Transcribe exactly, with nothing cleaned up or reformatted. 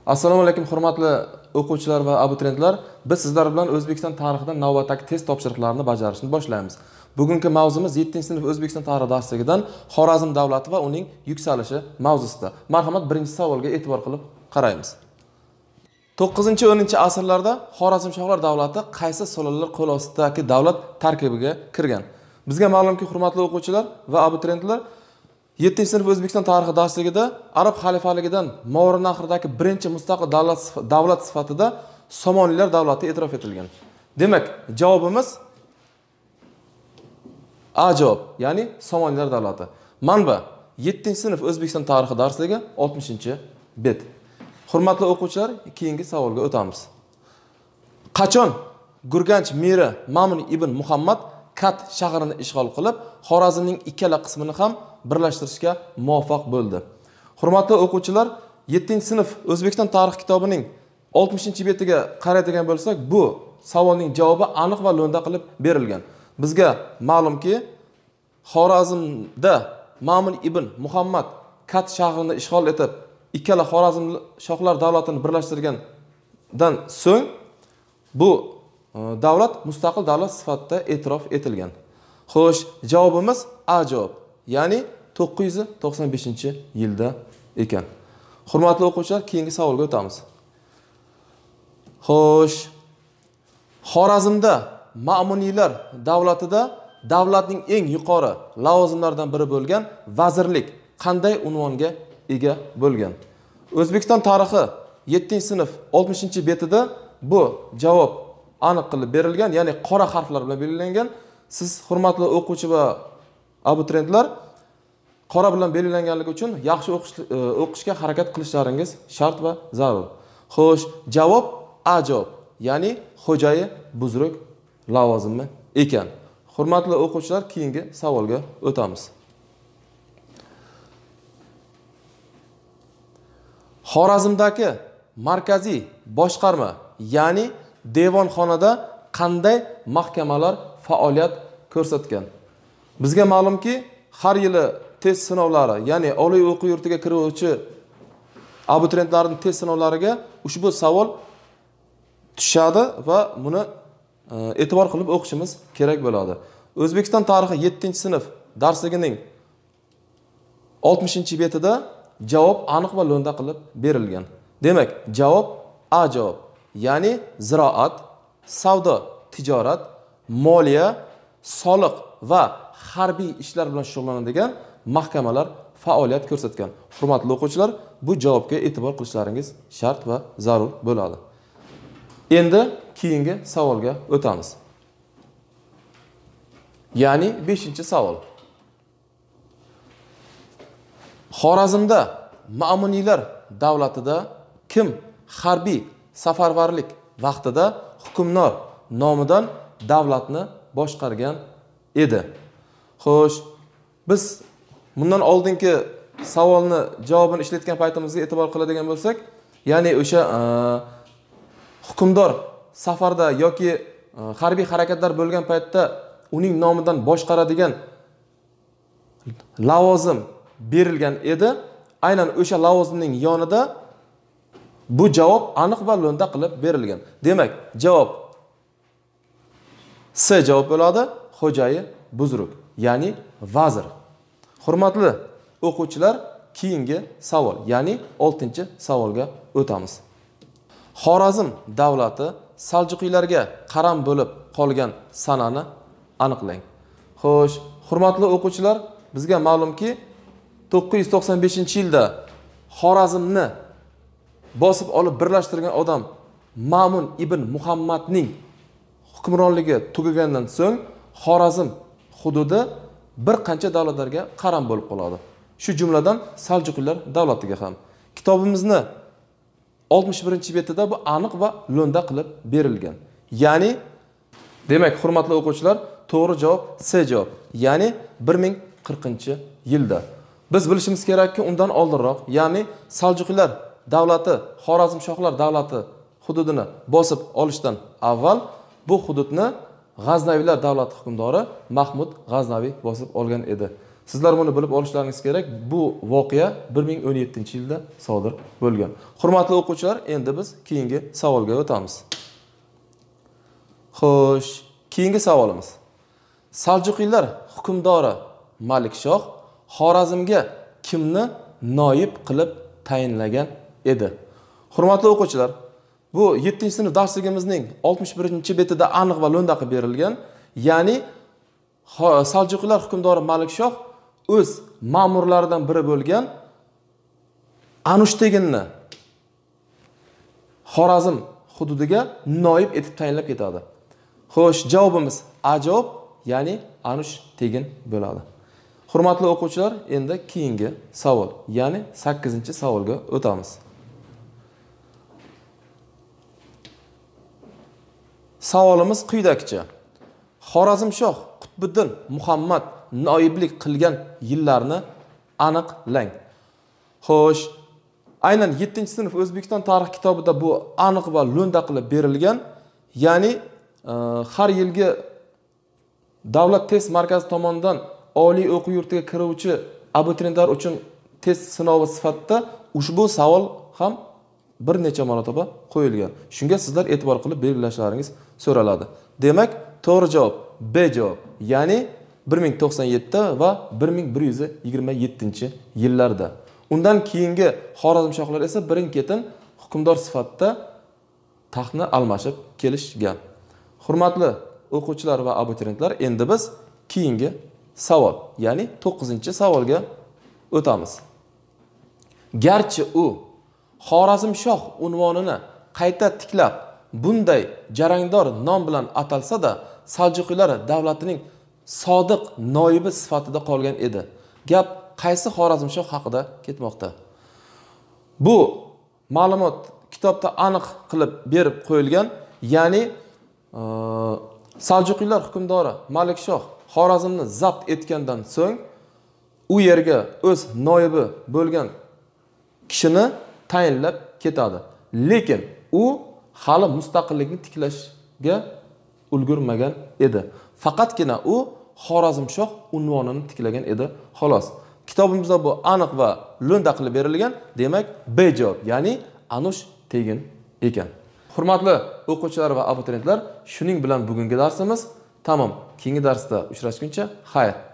Assalomu alaykum hurmatli o'quvchilar va abituriyentlar. Biz sizlar bilan O'zbekiston tarixidan navbatdagi test topshiriqlarini bajarishni boshlaymiz. Bugungi mavzumiz yettinchi sinf O'zbekiston tarixi darsligidan Xorazm davlati va uning yuksalishi mavzusida. Marhamat, birinchi savolga e'tibor qilib qaraymiz. to'qqizinchi o'ninchi asrlarda Xorazmshohlar davlati qaysi sulolalar qo'l ostidagi davlat tarkibiga kirgan? Bizga ma'lumki, hurmatli o'quvchilar va abituriyentlar, yettinchi sinf O'zbekiston tarixi darsligida Arab xalifaligidan Movaroun nahridagi birinchi mustaqil davlat davlat sifatida Somoniylar davlati e'tirof etilgan. Demak, javobimiz A javob, ya'ni Somoniylar davlati. Manba: yettinchi sinf O'zbekiston tarixi darsligi oltmishinchi bet. Hurmatli o'quvchilar, keyingi savolga o'tamiz. Qachon Gurganch meri Ma'mun ibn Muhammad Kat shahrini ishg'ol qilib, Xorazmning ikkala qismini ham birlashtirishga muvaffaq bo'ldi? Hurmatli o'quvchilar, yettinchi sinf O'zbekiston tarix kitobining oltmishinchi betiga qaraydigan bo'lsak, bu savolning javobi aniq va lo'nda qilib berilgan. Bizga ma'lumki, Xorazmda Ma'mun ibn Muhammad Kat shahrini ishg'ol etib, ikkala Xorazm shohlar davlatini birlashtirgandan so'ng bu davlat mustaqil davlat sifatida e'tirof etilgan. Xo'sh, javobimiz A javob, ya'ni to'qqiz yuz to'qson beshinchi yilda ekan. Hurmatli o'quvchilar, keyingi savolga o'tamiz. Xo'sh, Xorazmda Ma'muniylar davlatida davlatning eng yuqori lavozimlaridan biri bo'lgan vazirlik qanday unvonga ega bo'lgan? O'zbekiston tarixi yettinchi sinf oltmishinchi betida bu javob aniq qilib berilgan, ya'ni qora harflar bilan belgilangan. Siz hurmatli o'quvchi va abituriyentlar, qora bilan belgilanganligi uchun yaxshi o'qish, o'qishga harakat qilishlaringiz shart va zarur. Xo'sh, javob A javob, ya'ni xo'jayi buzruk lavozimi ekan. Hurmatli o'quvchilar, keyingi savolga o'tamiz. Xorazmdagi markaziy boshqarma, ya'ni devonxonada qanday mahkamalar faoliyat ko'rsatgan? Bizga ma'lumki, har yili test sinovlari, ya'ni oliy o'quv yurtiga kiruvchi abituriyentlarning test sinovlariga ushbu savol tushadi va buni e'tibor qilib o'qishimiz kerak bo'ladi. O'zbekiston tarixi yettinchi sinf darsligining oltmishinchi betida javob aniq va lo'nda qilib berilgan. Demak, javob A javob, ya'ni ziroat, savdo, tijorat, moliya, soliq va harbiy ishlar bilan shug'ullanadigan mahkamalar faoliyat ko'rsatgan. Hurmatli o'quvchilar, bu javobga e'tibor qilishlaringiz shart va zarur bo'ladi. Endi keyingi savolga o'tamiz. Ya'ni beshinchi savol. Xorazmda Ma'muniylar davlatida kim harbiy safarbarlik vaqtida hukmdor nomidan davlatni boshqargan edi? Xo'sh, biz bundan oldingi savolni javobini ishlatgan paytimizga e'tibor qiladigan bo'lsak, ya'ni o'sha hukmdor safarda yoki harbiy harakatlar bo'lgan paytda uning nomidan boshqaradigan lavozim berilgan edi. Aynan o'sha lavozimning yonida bu javob aniq va lo'nda qilib berilgan. Demak, javob C javob bo'ladi, xo'jayi buzruk, ya'ni vazir. Hurmatli o'quvchilar, keyingi savol, ya'ni oltinchi savolga o'tamiz. Xorazm davlati Saljuqiylarga qaram bo'lib qolgan sanani aniqlang. Xo'sh, hurmatli o'quvchilar, bizga ma'lumki, to'qqiz yuz to'qson beshinchi yilda Xorazmni bosib olib birlashtirgan odam Ma'mun ibn Muhammadning hukmronligi tugagandan so'ng Xorazm hududi bir qancha davlatlarga qaram bo'lib qoladi. Shu jumladan Saljuqiylar davlatiga ham. Kitobimizni oltmish birinchi betida bu aniq va lo'nda qilib berilgan. Ya'ni, demak, hurmatli o'quvchilar, to'g'ri javob C javob, ya'ni bir ming qirqinchi yilda. Biz bilishimiz kerakki, undan oldinroq, ya'ni Saljuqiylar davlati Xorazm shohlar davlati hududini bosib olishdan avval bu hududni G'aznaviylar davlati hukmdori Mahmud G'aznaviy bosib olgan edi. Sizlar buni bilib olishlaringiz kerak. Bu voqea bir ming o'n yettinchi yilda sodir bo'lgan. Hurmatli o'quvchilar, endi biz keyingi savolga o'tamiz. Xo'sh, keyingi savolimiz. Saljuqiylar hukmdori Malikshoh Xorazmga kimni noib qilib tayinlagan edi? Hurmatli o'quvchilar, bu yettinchi sinf darsligimizning oltmish birinchi betida aniq va lo'nda qilib berilgan. Ya'ni Saljuqiylar hukmdori Malikshoh o'z ma'murlaridan biri bo'lgan Anushteginni Xorazm hududiga noib etib tayinlab ketadi. Xo'sh, javobimiz A javob, ya'ni Anushtegin bo'ladi. Hurmatli o'quvchilar, endi keyingi savol, ya'ni sakkizinchi savolga o'tamiz. Savolimiz quyidagicha. Xorazmshoh Qutbiddin Muhammad noiblik qilgan yillarni aniqlang. Xo'sh, aynan yettinchi sinf O'zbekiston tarix kitobida bu aniq va lo'nda qilib berilgan. Ya'ni e, har yilgi Davlat test markazi tomonidan oliy o'quv yurtiga kiruvchi abituriyentlar uchun test sinovi sifatida ushbu savol ham bir necha marotaba qo'yilgan. Shunga sizlar e'tibor qilib belgilashlaringiz so'raladi. Demak, to'g'ri javob B javob, ya'ni bir ming to'qson yetti va bir ming bir yuz yigirma yettinchi yillarda. Undan keyingi Xorazmshohlar esa birin-ketin hukmdor sifatida taxtni almashib kelishgan. Hurmatli o'quvchilar va abituriyentlar, endi biz keyingi savol, ya'ni to'qqizinchi savolga o'tamiz. Garchi u Xorazmshoh unvonini qayta tiklab bunday jarangdor nom bilan atalsa-da, Saljuqiylar davlatining sodiq noibi sifatida qolgan edi. Gap qaysi Xorazmshoh haqida ketmoqda? Bu ma'lumot kitobda aniq qilib berib qo'yilgan. Ya'ni e, Saljuqiylar hukmdori Malikshoh Xorazmni zabt etgandan so'ng u yerga o'z noibi bo'lgan kishini tayinlab ketadi. Lekin u hali mustaqillikni tiklashga ulgurmagan edi. Faqatgina u Xorazmshoh unvonini tiklagan edi, xolos. Kitobimizda bu aniq va lo'nda qilib berilgan. Demak, B javob, ya'ni Anushtegin ekan. Hurmatli o'quvchilar va abituriyentlar, shuning bilan bugungi darsimiz tamom. Keyingi darsda uchrashguncha xayr.